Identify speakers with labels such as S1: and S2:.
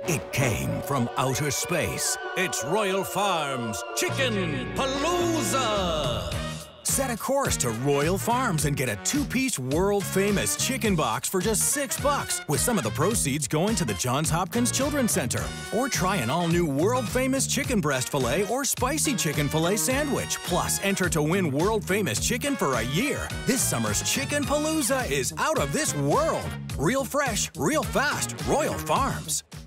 S1: It came from outer space. It's Royal Farms ChickenPalooza! Set a course to Royal Farms and get a 2-piece world-famous chicken box for just $6, with some of the proceeds going to the Johns Hopkins Children's Center. Or try an all-new world-famous chicken breast filet or spicy chicken filet sandwich. Plus, enter to win world-famous chicken for a year. This summer's ChickenPalooza is out of this world. Real fresh, real fast. Royal Farms.